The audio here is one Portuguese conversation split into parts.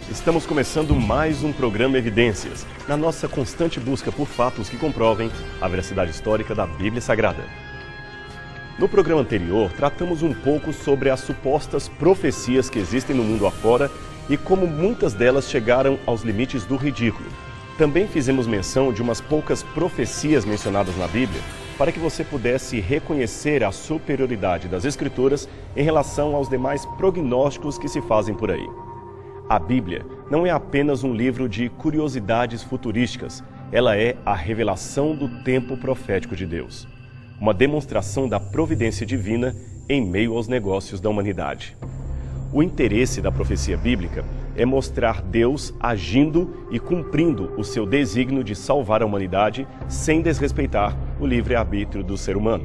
Estamos começando mais um programa Evidências, na nossa constante busca por fatos que comprovem a veracidade histórica da Bíblia Sagrada. No programa anterior, tratamos um pouco sobre as supostas profecias que existem no mundo afora e como muitas delas chegaram aos limites do ridículo. Também fizemos menção de umas poucas profecias mencionadas na Bíblia, para que você pudesse reconhecer a superioridade das Escrituras em relação aos demais prognósticos que se fazem por aí. A Bíblia não é apenas um livro de curiosidades futurísticas, ela é a revelação do tempo profético de Deus. Uma demonstração da providência divina em meio aos negócios da humanidade. O interesse da profecia bíblica é mostrar Deus agindo e cumprindo o seu desígnio de salvar a humanidade sem desrespeitar o livre-arbítrio do ser humano.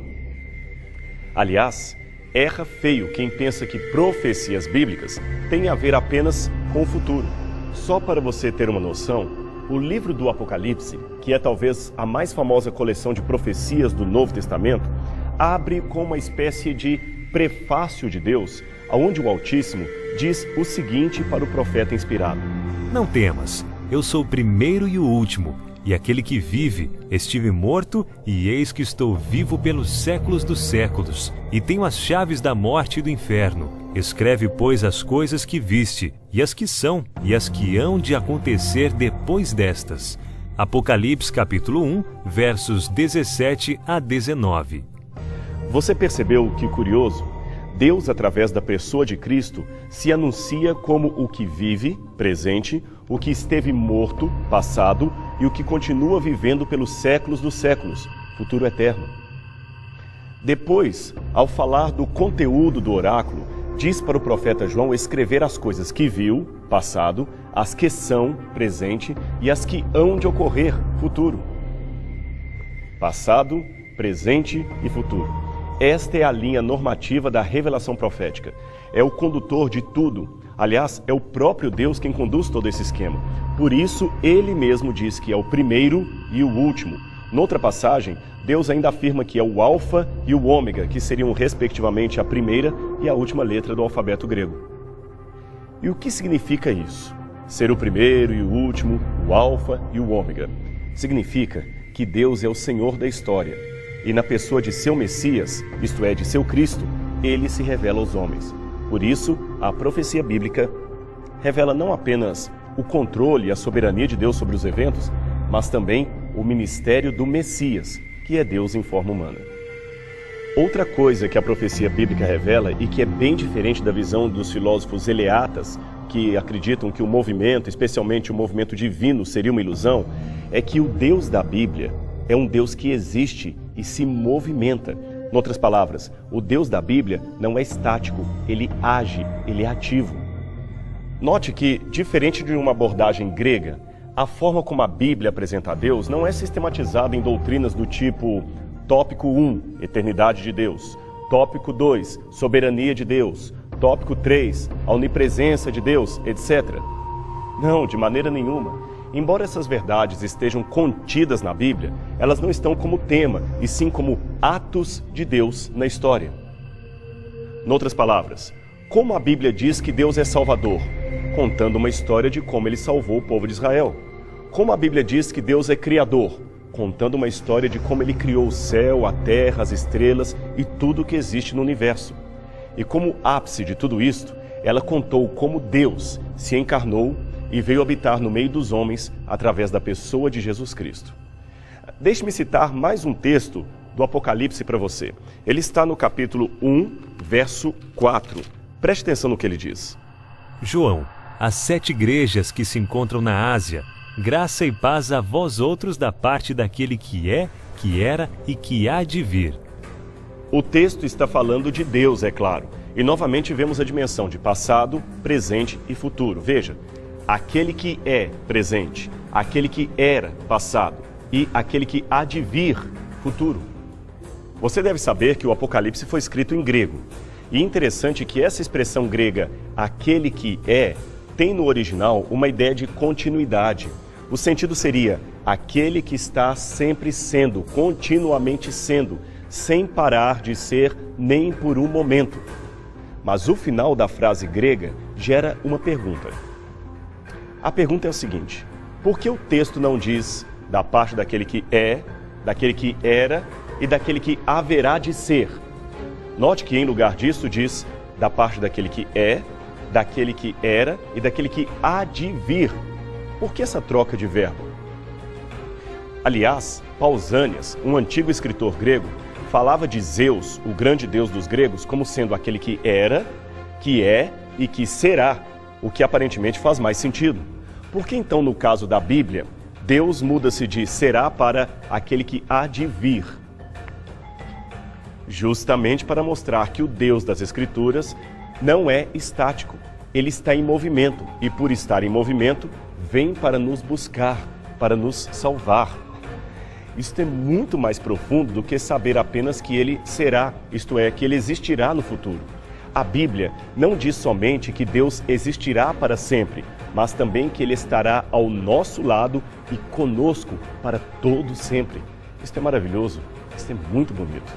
Aliás, erra feio quem pensa que profecias bíblicas têm a ver apenas com o futuro. Só para você ter uma noção, o livro do Apocalipse, que é talvez a mais famosa coleção de profecias do Novo Testamento, abre com uma espécie de prefácio de Deus, onde o Altíssimo diz o seguinte para o profeta inspirado: Não temas, eu sou o primeiro e o último, e aquele que vive. Estive morto, e eis que estou vivo pelos séculos dos séculos, e tenho as chaves da morte e do inferno. Escreve, pois, as coisas que viste, e as que são, e as que hão de acontecer depois destas. Apocalipse capítulo 1, versos 17 a 19. Você percebeu que curioso? Deus, através da pessoa de Cristo, se anuncia como o que vive, presente, o que esteve morto, passado, e o que continua vivendo pelos séculos dos séculos, futuro eterno. Depois, ao falar do conteúdo do oráculo, diz para o profeta João escrever as coisas que viu, passado, as que são, presente, e as que hão de ocorrer, futuro. Passado, presente e futuro. Esta é a linha normativa da revelação profética. É o condutor de tudo. Aliás, é o próprio Deus quem conduz todo esse esquema. Por isso, ele mesmo diz que é o primeiro e o último. Noutra passagem, Deus ainda afirma que é o Alfa e o Ômega, que seriam respectivamente a primeira e a última letra do alfabeto grego. E o que significa isso? Ser o primeiro e o último, o Alfa e o Ômega. Significa que Deus é o Senhor da história. E na pessoa de seu Messias, isto é, de seu Cristo, ele se revela aos homens. Por isso, a profecia bíblica revela não apenas o controle e a soberania de Deus sobre os eventos, mas também o ministério do Messias, que é Deus em forma humana. Outra coisa que a profecia bíblica revela e que é bem diferente da visão dos filósofos eleatas, que acreditam que o movimento, especialmente o movimento divino, seria uma ilusão, é que o Deus da Bíblia é um Deus que existe e se movimenta. Em outras palavras, o Deus da Bíblia não é estático, ele age, ele é ativo. Note que, diferente de uma abordagem grega, a forma como a Bíblia apresenta a Deus não é sistematizada em doutrinas do tipo tópico 1, eternidade de Deus, tópico 2, soberania de Deus, tópico 3, a onipresença de Deus, etc. Não, de maneira nenhuma. Embora essas verdades estejam contidas na Bíblia, elas não estão como tema, e sim como atos de Deus na história. Em outras palavras, como a Bíblia diz que Deus é Salvador? Contando uma história de como ele salvou o povo de Israel. Como a Bíblia diz que Deus é Criador? Contando uma história de como ele criou o céu, a terra, as estrelas e tudo que existe no universo. E como ápice de tudo isto, ela contou como Deus se encarnou e veio habitar no meio dos homens através da pessoa de Jesus Cristo. Deixe-me citar mais um texto do Apocalipse para você. Ele está no capítulo 1, verso 4. Preste atenção no que ele diz. João, as 7 igrejas que se encontram na Ásia, graça e paz a vós outros da parte daquele que é, que era e que há de vir. O texto está falando de Deus, é claro. E novamente vemos a dimensão de passado, presente e futuro. Veja, aquele que é presente, aquele que era passado e aquele que há de vir futuro. Você deve saber que o Apocalipse foi escrito em grego. E interessante que essa expressão grega, aquele que é, tem no original uma ideia de continuidade. O sentido seria aquele que está sempre sendo, continuamente sendo, sem parar de ser nem por um momento. Mas o final da frase grega gera uma pergunta. A pergunta é a seguinte: por que o texto não diz da parte daquele que é, daquele que era e daquele que haverá de ser? Note que em lugar disso diz da parte daquele que é, daquele que era e daquele que há de vir. Por que essa troca de verbo? Aliás, Pausanias, um antigo escritor grego, falava de Zeus, o grande deus dos gregos, como sendo aquele que era, que é e que será, o que aparentemente faz mais sentido. Por que então, no caso da Bíblia, Deus muda-se de será para aquele que há de vir? Justamente para mostrar que o Deus das Escrituras não é estático, ele está em movimento e, por estar em movimento, vem para nos buscar, para nos salvar. Isto é muito mais profundo do que saber apenas que ele será, isto é, que ele existirá no futuro. A Bíblia não diz somente que Deus existirá para sempre, mas também que ele estará ao nosso lado e conosco para todo sempre. Isto é maravilhoso, isto é muito bonito.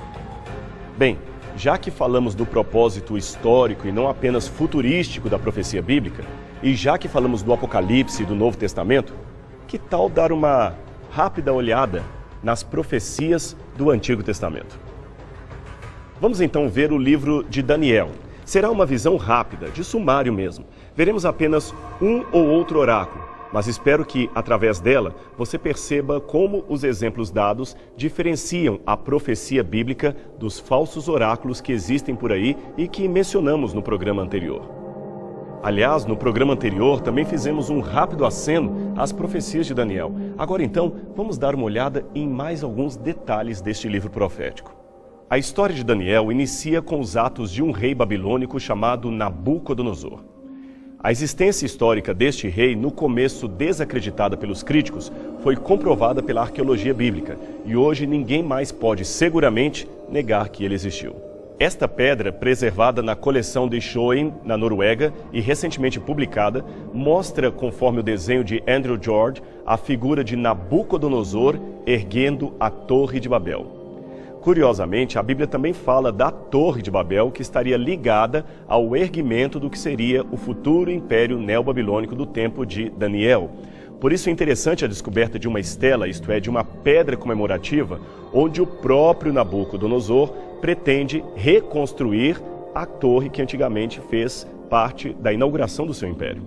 Bem, já que falamos do propósito histórico e não apenas futurístico da profecia bíblica, e já que falamos do Apocalipse e do Novo Testamento, que tal dar uma rápida olhada nas profecias do Antigo Testamento? Vamos então ver o livro de Daniel. Será uma visão rápida, de sumário mesmo. Veremos apenas um ou outro oráculo, mas espero que, através dela, você perceba como os exemplos dados diferenciam a profecia bíblica dos falsos oráculos que existem por aí e que mencionamos no programa anterior. Aliás, no programa anterior também fizemos um rápido aceno às profecias de Daniel. Agora então, vamos dar uma olhada em mais alguns detalhes deste livro profético. A história de Daniel inicia com os atos de um rei babilônico chamado Nabucodonosor. A existência histórica deste rei, no começo desacreditada pelos críticos, foi comprovada pela arqueologia bíblica e hoje ninguém mais pode seguramente negar que ele existiu. Esta pedra, preservada na coleção de Schoen, na Noruega, e recentemente publicada, mostra, conforme o desenho de Andrew George, a figura de Nabucodonosor erguendo a Torre de Babel. Curiosamente, a Bíblia também fala da Torre de Babel, que estaria ligada ao erguimento do que seria o futuro império neobabilônico do tempo de Daniel. Por isso é interessante a descoberta de uma estela, isto é, de uma pedra comemorativa, onde o próprio Nabucodonosor pretende reconstruir a torre que antigamente fez parte da inauguração do seu império.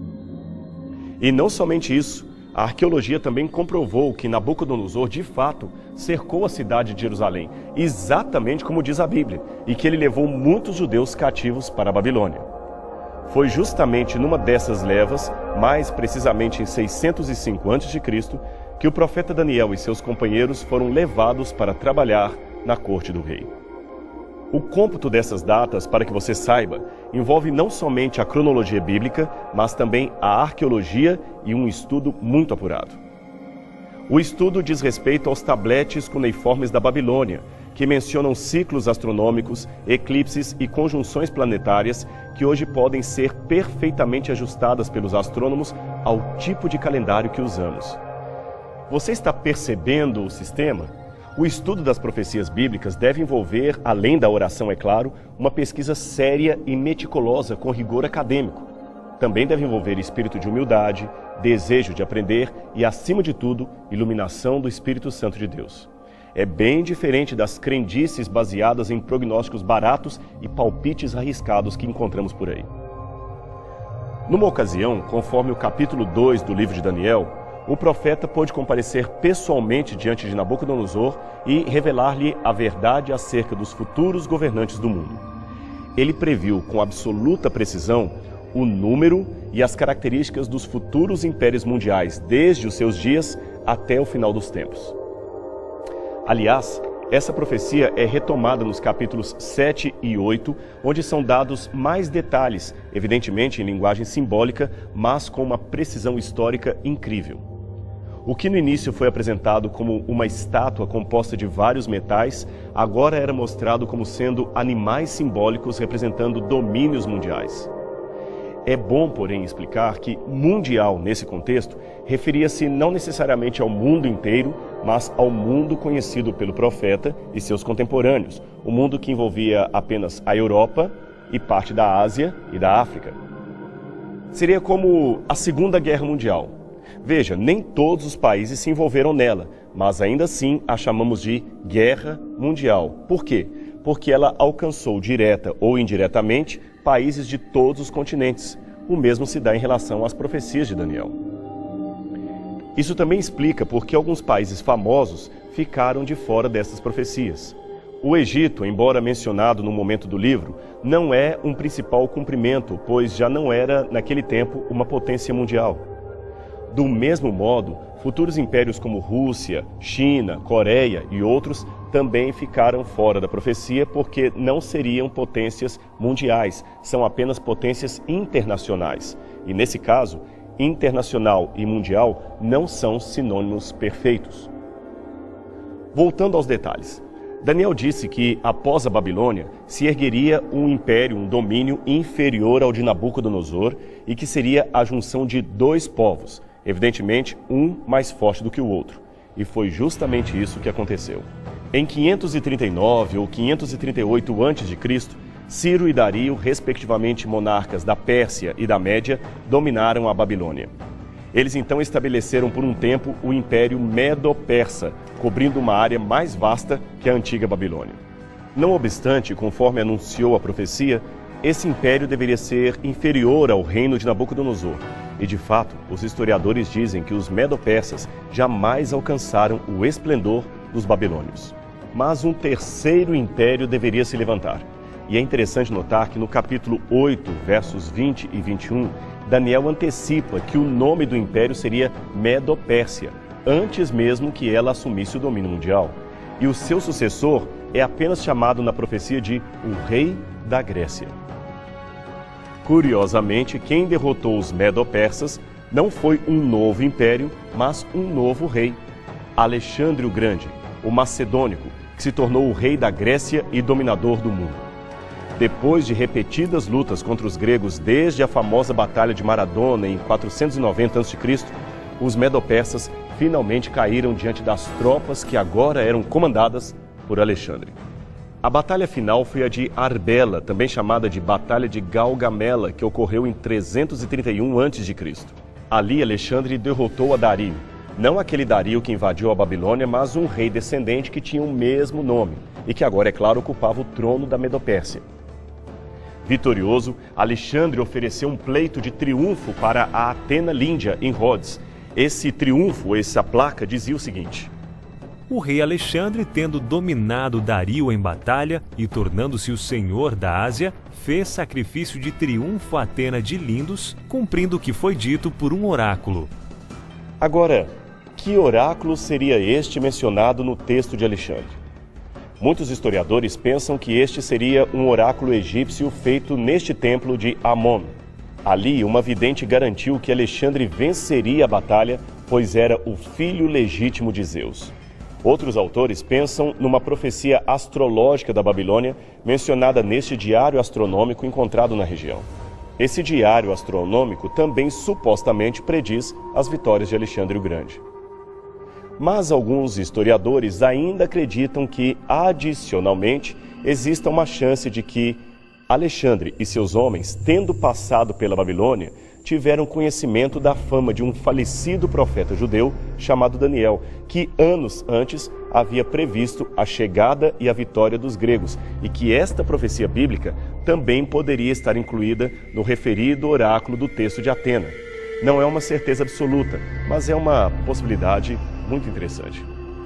E não somente isso, a arqueologia também comprovou que Nabucodonosor, de fato, cercou a cidade de Jerusalém, exatamente como diz a Bíblia, e que ele levou muitos judeus cativos para a Babilônia. Foi justamente numa dessas levas, mais precisamente em 605 a.C., que o profeta Daniel e seus companheiros foram levados para trabalhar na corte do rei. O cômputo dessas datas, para que você saiba, envolve não somente a cronologia bíblica, mas também a arqueologia e um estudo muito apurado. O estudo diz respeito aos tabletes cuneiformes da Babilônia, que mencionam ciclos astronômicos, eclipses e conjunções planetárias que hoje podem ser perfeitamente ajustadas pelos astrônomos ao tipo de calendário que usamos. Você está percebendo o sistema? O estudo das profecias bíblicas deve envolver, além da oração, é claro, uma pesquisa séria e meticulosa com rigor acadêmico. Também deve envolver espírito de humildade, desejo de aprender e, acima de tudo, iluminação do Espírito Santo de Deus. É bem diferente das crendices baseadas em prognósticos baratos e palpites arriscados que encontramos por aí. Numa ocasião, conforme o capítulo 2 do livro de Daniel, o profeta pôde comparecer pessoalmente diante de Nabucodonosor e revelar-lhe a verdade acerca dos futuros governantes do mundo. Ele previu com absoluta precisão o número e as características dos futuros impérios mundiais, desde os seus dias até o final dos tempos. Aliás, essa profecia é retomada nos capítulos 7 e 8, onde são dados mais detalhes, evidentemente em linguagem simbólica, mas com uma precisão histórica incrível. O que no início foi apresentado como uma estátua composta de vários metais, agora era mostrado como sendo animais simbólicos representando domínios mundiais. É bom, porém, explicar que mundial, nesse contexto, referia-se não necessariamente ao mundo inteiro, mas ao mundo conhecido pelo profeta e seus contemporâneos, o mundo que envolvia apenas a Europa e parte da Ásia e da África. Seria como a Segunda Guerra Mundial. Veja, nem todos os países se envolveram nela, mas ainda assim a chamamos de Guerra Mundial. Por quê? Porque ela alcançou direta ou indiretamente países de todos os continentes. O mesmo se dá em relação às profecias de Daniel. Isso também explica por que alguns países famosos ficaram de fora dessas profecias. O Egito, embora mencionado no momento do livro, não é um principal cumprimento, pois já não era, naquele tempo, uma potência mundial. Do mesmo modo, futuros impérios como Rússia, China, Coreia e outros também ficaram fora da profecia porque não seriam potências mundiais, são apenas potências internacionais. E nesse caso, internacional e mundial não são sinônimos perfeitos. Voltando aos detalhes. Daniel disse que, após a Babilônia, se ergueria um império, um domínio inferior ao de Nabucodonosor e que seria a junção de dois povos, evidentemente um mais forte do que o outro. E foi justamente isso que aconteceu. Em 539 ou 538 a.C., Ciro e Dario, respectivamente monarcas da Pérsia e da Média, dominaram a Babilônia. Eles então estabeleceram por um tempo o Império Medo-Persa, cobrindo uma área mais vasta que a antiga Babilônia. Não obstante, conforme anunciou a profecia, esse império deveria ser inferior ao reino de Nabucodonosor. E de fato, os historiadores dizem que os Medo-Persas jamais alcançaram o esplendor dos babilônios. Mas um terceiro império deveria se levantar. E é interessante notar que no capítulo 8, versos 20 e 21, Daniel antecipa que o nome do império seria Medo-Pérsia, antes mesmo que ela assumisse o domínio mundial. E o seu sucessor é apenas chamado na profecia de o Rei da Grécia. Curiosamente, quem derrotou os Medo-Persas não foi um novo império, mas um novo rei, Alexandre o Grande, o macedônico, que se tornou o rei da Grécia e dominador do mundo. Depois de repetidas lutas contra os gregos desde a famosa Batalha de Maradona em 490 a.C., os Medo-Persas finalmente caíram diante das tropas que agora eram comandadas por Alexandre. A batalha final foi a de Arbela, também chamada de Batalha de Gaugamela, que ocorreu em 331 a.C. Ali, Alexandre derrotou a Dario, não aquele Dario que invadiu a Babilônia, mas um rei descendente que tinha o mesmo nome e que agora, é claro, ocupava o trono da Medopérsia. Vitorioso, Alexandre ofereceu um pleito de triunfo para a Atena Líndia, em Rhodes. Esse triunfo, essa placa, dizia o seguinte: o rei Alexandre, tendo dominado Dario em batalha e tornando-se o senhor da Ásia, fez sacrifício de triunfo a Atena de Lindos, cumprindo o que foi dito por um oráculo. Agora, que oráculo seria este mencionado no texto de Alexandre? Muitos historiadores pensam que este seria um oráculo egípcio feito neste templo de Amon. Ali, uma vidente garantiu que Alexandre venceria a batalha, pois era o filho legítimo de Zeus. Outros autores pensam numa profecia astrológica da Babilônia, mencionada neste diário astronômico encontrado na região. Esse diário astronômico também supostamente prediz as vitórias de Alexandre o Grande. Mas alguns historiadores ainda acreditam que, adicionalmente, exista uma chance de que Alexandre e seus homens, tendo passado pela Babilônia, tiveram conhecimento da fama de um falecido profeta judeu chamado Daniel, que anos antes havia previsto a chegada e a vitória dos gregos, e que esta profecia bíblica também poderia estar incluída no referido oráculo do texto de Atena. Não é uma certeza absoluta, mas é uma possibilidade muito interessante.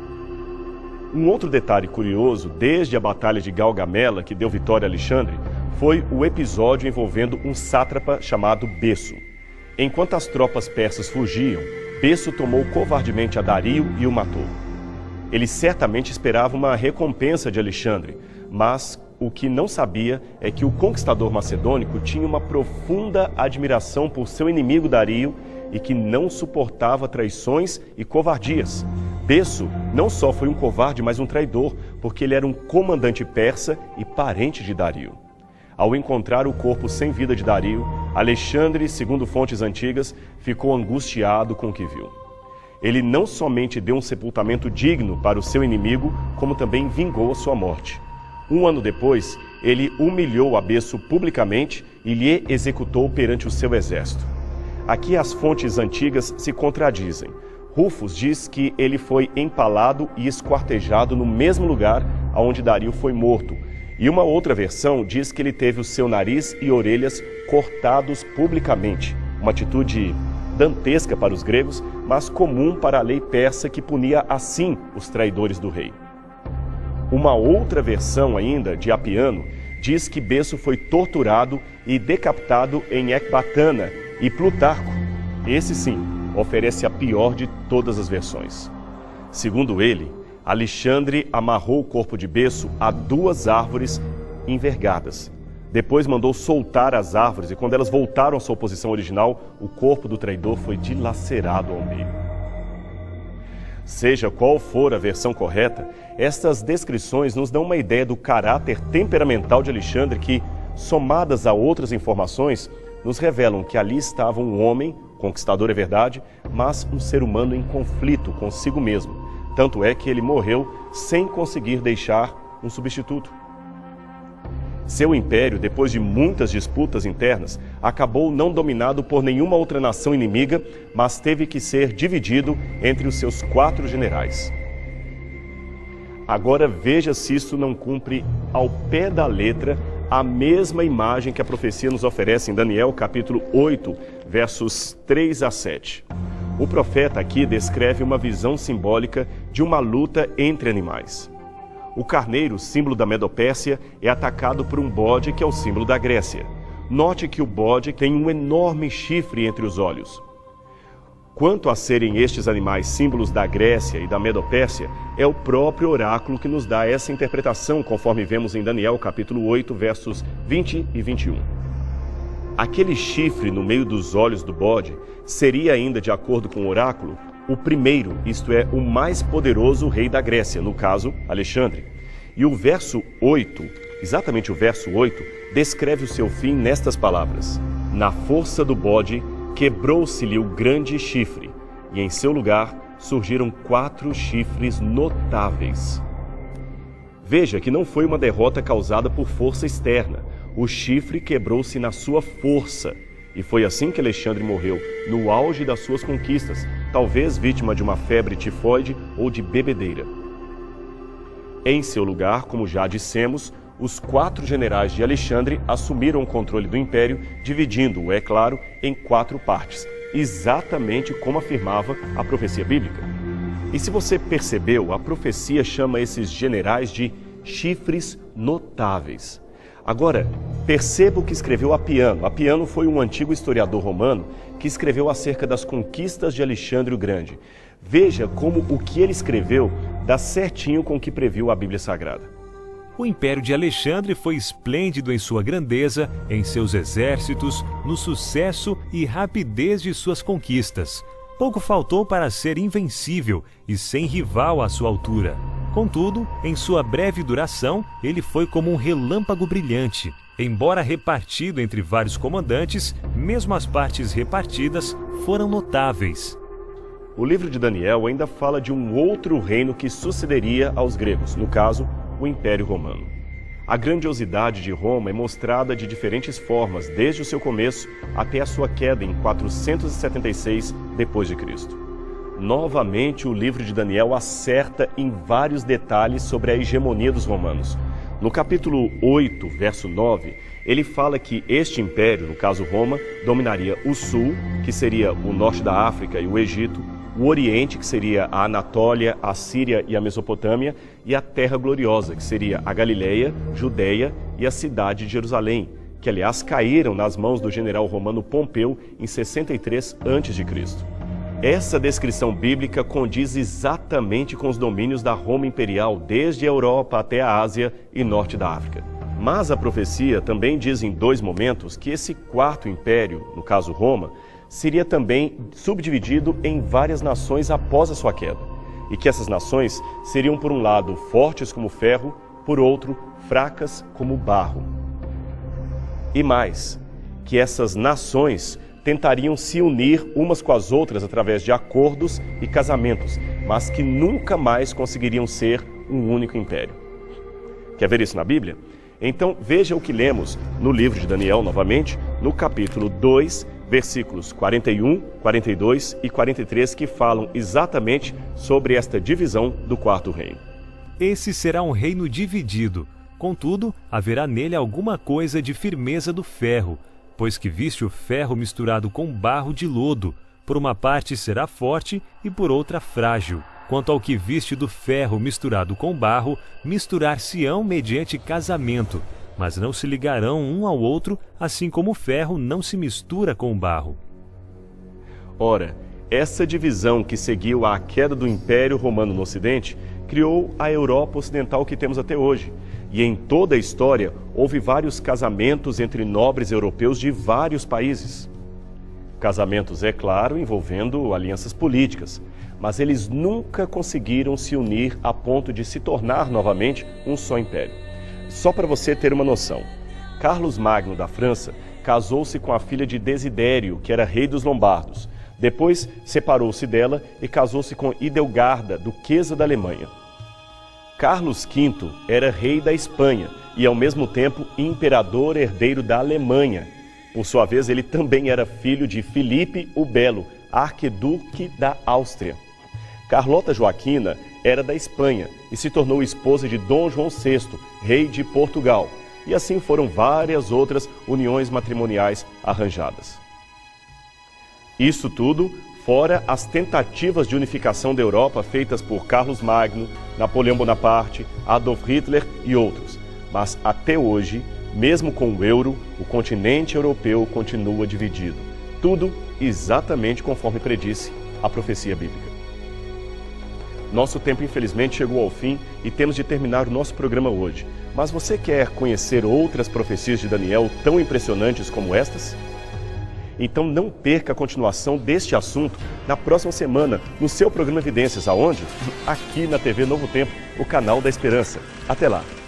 Um outro detalhe curioso, desde a Batalha de Gaugamela, que deu vitória a Alexandre, foi o episódio envolvendo um sátrapa chamado Besso. Enquanto as tropas persas fugiam, Besso tomou covardemente a Dario e o matou. Ele certamente esperava uma recompensa de Alexandre, mas o que não sabia é que o conquistador macedônico tinha uma profunda admiração por seu inimigo Dario e que não suportava traições e covardias. Besso não só foi um covarde, mas um traidor, porque ele era um comandante persa e parente de Dario. Ao encontrar o corpo sem vida de Dario, Alexandre, segundo fontes antigas, ficou angustiado com o que viu. Ele não somente deu um sepultamento digno para o seu inimigo, como também vingou a sua morte. Um ano depois, ele humilhou a Besso publicamente e lhe executou perante o seu exército. Aqui as fontes antigas se contradizem. Rufus diz que ele foi empalado e esquartejado no mesmo lugar onde Dario foi morto. E uma outra versão diz que ele teve o seu nariz e orelhas cortados publicamente. Uma atitude dantesca para os gregos, mas comum para a lei persa que punia assim os traidores do rei. Uma outra versão ainda, de Apiano, diz que Besso foi torturado e decapitado em Ecbatana, e Plutarco, esse sim, oferece a pior de todas as versões. Segundo ele, Alexandre amarrou o corpo de Besso a 2 árvores envergadas. Depois mandou soltar as árvores e quando elas voltaram à sua posição original, o corpo do traidor foi dilacerado ao meio. Seja qual for a versão correta, estas descrições nos dão uma ideia do caráter temperamental de Alexandre que, somadas a outras informações, nos revelam que ali estava um homem, conquistador é verdade, mas um ser humano em conflito consigo mesmo. Tanto é que ele morreu sem conseguir deixar um substituto. Seu império, depois de muitas disputas internas, acabou não dominado por nenhuma outra nação inimiga, mas teve que ser dividido entre os seus 4 generais. Agora veja se isso não cumpre ao pé da letra a mesma imagem que a profecia nos oferece em Daniel, capítulo 8, versos 3 a 7. O profeta aqui descreve uma visão simbólica de uma luta entre animais. O carneiro, símbolo da Medopérsia, é atacado por um bode que é o símbolo da Grécia. Note que o bode tem um enorme chifre entre os olhos. Quanto a serem estes animais símbolos da Grécia e da Medopérsia, é o próprio oráculo que nos dá essa interpretação, conforme vemos em Daniel, capítulo 8, versos 20 e 21. Aquele chifre no meio dos olhos do bode seria ainda, de acordo com o oráculo, o primeiro, isto é, o mais poderoso rei da Grécia, no caso, Alexandre. E o verso 8, exatamente o verso 8, descreve o seu fim nestas palavras: na força do bode quebrou-se-lhe o grande chifre, e em seu lugar surgiram 4 chifres notáveis. Veja que não foi uma derrota causada por força externa. O chifre quebrou-se na sua força. E foi assim que Alexandre morreu, no auge das suas conquistas, talvez vítima de uma febre tifoide ou de bebedeira. Em seu lugar, como já dissemos, os 4 generais de Alexandre assumiram o controle do império, dividindo-o, é claro, em 4 partes, exatamente como afirmava a profecia bíblica. E se você percebeu, a profecia chama esses generais de chifres notáveis. Agora, perceba o que escreveu Apiano. Apiano foi um antigo historiador romano que escreveu acerca das conquistas de Alexandre o Grande. Veja como o que ele escreveu dá certinho com o que previu a Bíblia Sagrada. O império de Alexandre foi esplêndido em sua grandeza, em seus exércitos, no sucesso e rapidez de suas conquistas. Pouco faltou para ser invencível e sem rival à sua altura. Contudo, em sua breve duração, ele foi como um relâmpago brilhante. Embora repartido entre vários comandantes, mesmo as partes repartidas foram notáveis. O livro de Daniel ainda fala de um outro reino que sucederia aos gregos, no caso, o Império Romano. A grandiosidade de Roma é mostrada de diferentes formas, desde o seu começo até a sua queda em 476 d.C. Novamente, o livro de Daniel acerta em vários detalhes sobre a hegemonia dos romanos. No capítulo 8, verso 9, ele fala que este império, no caso Roma, dominaria o sul, que seria o norte da África e o Egito, o Oriente, que seria a Anatólia, a Síria e a Mesopotâmia, e a Terra Gloriosa, que seria a Galileia, Judeia e a cidade de Jerusalém, que aliás caíram nas mãos do general romano Pompeu em 63 a.C. Essa descrição bíblica condiz exatamente com os domínios da Roma imperial, desde a Europa até a Ásia e norte da África. Mas a profecia também diz em 2 momentos que esse 4º império, no caso Roma, seria também subdividido em várias nações após a sua queda, e que essas nações seriam, por um lado, fortes como ferro, por outro, fracas como barro. E mais, que essas nações tentariam se unir umas com as outras através de acordos e casamentos, mas que nunca mais conseguiriam ser um único império. Quer ver isso na Bíblia? Então veja o que lemos no livro de Daniel, novamente, no capítulo 2, versículos 41, 42 e 43, que falam exatamente sobre esta divisão do quarto reino. Esse será um reino dividido, contudo, haverá nele alguma coisa de firmeza do ferro, pois que viste o ferro misturado com barro de lodo, por uma parte será forte e por outra frágil. Quanto ao que viste do ferro misturado com barro, misturar-se-ão mediante casamento, mas não se ligarão um ao outro, assim como o ferro não se mistura com o barro. Ora, essa divisão que seguiu à queda do Império Romano no Ocidente criou a Europa Ocidental que temos até hoje. E em toda a história houve vários casamentos entre nobres europeus de vários países. Casamentos, é claro, envolvendo alianças políticas, mas eles nunca conseguiram se unir a ponto de se tornar novamente um só império. Só para você ter uma noção, Carlos Magno da França casou-se com a filha de Desidério, que era rei dos Lombardos. Depois separou-se dela e casou-se com Idelgarda, duquesa da Alemanha. Carlos V era rei da Espanha e, ao mesmo tempo, imperador herdeiro da Alemanha. Por sua vez, ele também era filho de Filipe o Belo, arquiduque da Áustria. Carlota Joaquina era da Espanha e se tornou esposa de Dom João VI, rei de Portugal. E assim foram várias outras uniões matrimoniais arranjadas. Isso tudo fora as tentativas de unificação da Europa feitas por Carlos Magno, Napoleão Bonaparte, Adolf Hitler e outros. Mas até hoje, mesmo com o euro, o continente europeu continua dividido. Tudo exatamente conforme predisse a profecia bíblica. Nosso tempo, infelizmente, chegou ao fim e temos de terminar o nosso programa hoje. Mas você quer conhecer outras profecias de Daniel tão impressionantes como estas? Então não perca a continuação deste assunto na próxima semana, no seu programa Evidências, aonde? Aqui na TV Novo Tempo, o canal da Esperança. Até lá!